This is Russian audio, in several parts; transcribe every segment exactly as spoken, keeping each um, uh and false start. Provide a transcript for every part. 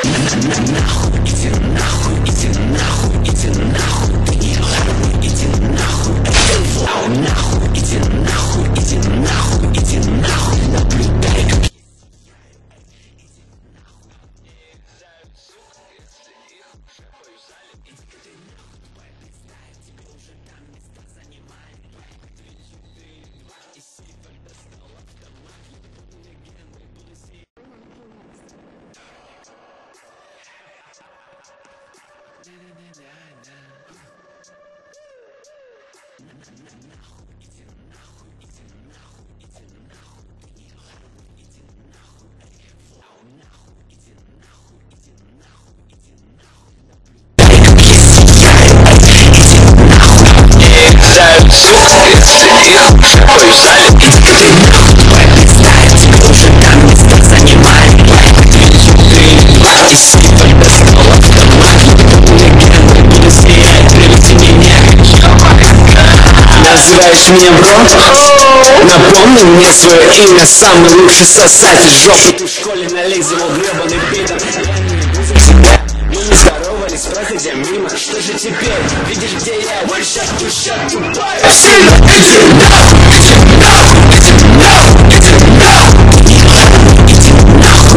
Называешь меня бро? Напомни мне свое имя. Самый лучший сосатель жопы. Ты в школе нализывал гребаный пидор. Мы не здоровались, проходя мимо. Что же теперь? Видишь, где я? One shot, two shot, тупая. Сильно иди нахуй, иди нахуй, иди нахуй, иди нахуй. Иди нахуй,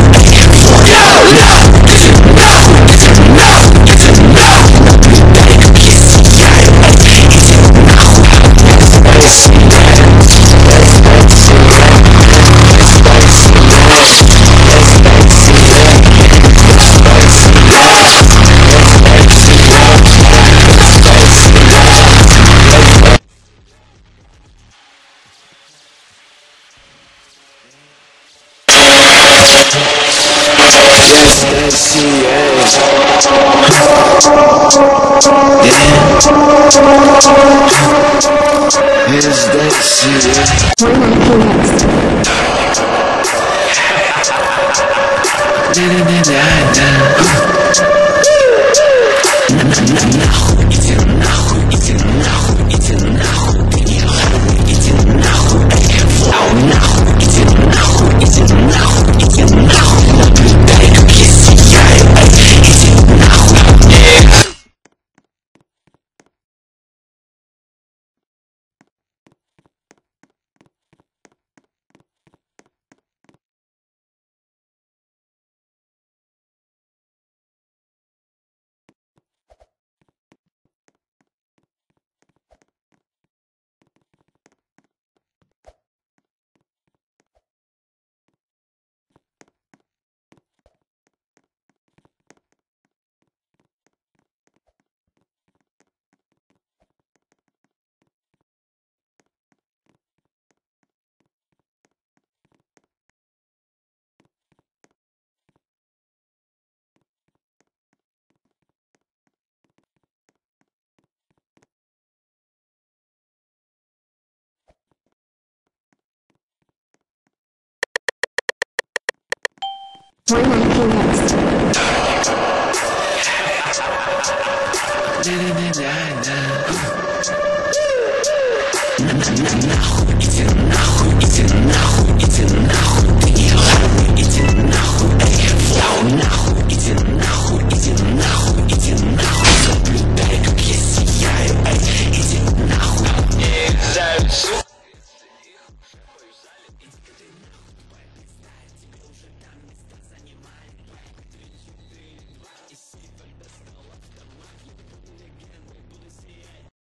иди нахуй, иди нахуй, иди нахуй. Наблюдай, как я сияю. Иди нахуй. Is that serious? Da da da da da.